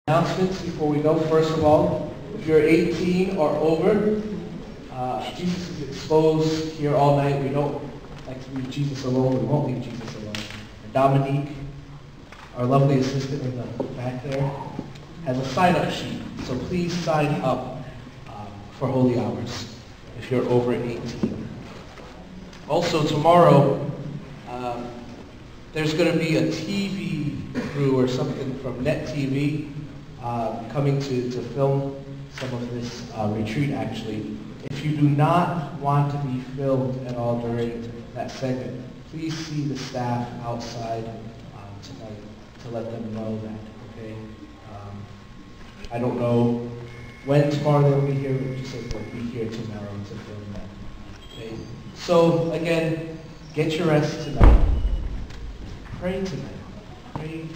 Announcements before we go. First of all, if you're 18 or over, Jesus is exposed here all night. We don't like to leave Jesus alone. We won't leave Jesus alone. And Dominique, our lovely assistant in the back there, has a sign-up sheet. So please sign up for Holy Hours if you're over 18. Also tomorrow, there's going to be a TV crew or something from Net TV coming to film some of this retreat actually. If you do not want to be filmed at all during that segment, please see the staff outside tonight to let them know that, okay? I don't know when tomorrow they'll be here, but just said they'll be here tomorrow to film that. Okay? So again, get your rest tonight. Pray tonight. Pray tonight.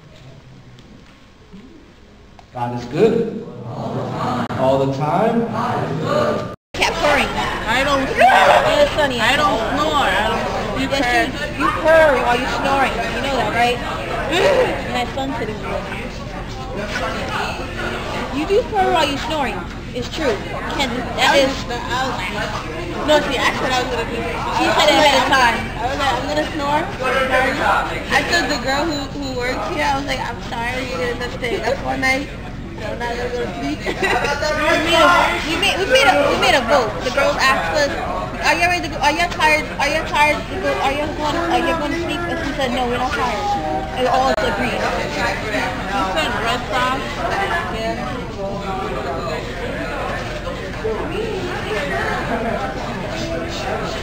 God is good. All the time. God is good. Kept purring. I don't snore. It's funny. I don't snore. You purr. You purr while you're snoring. You know that, right? And my son said it was You do purr while you're snoring. It's true. That is. No, see, I said I was gonna do it. She said it ahead of time. I was like, I'm gonna snore. I told the girl who works here, I was like, I'm sorry, you're gonna stay up all night. I'm not gonna go to sleep. we made a vote. The girls asked us, "Are you ready to go? Are you tired? Are you tired to go? Are you going to sleep?" And she said, "No, we're not tired." And all agreed. You said red sauce. Yeah.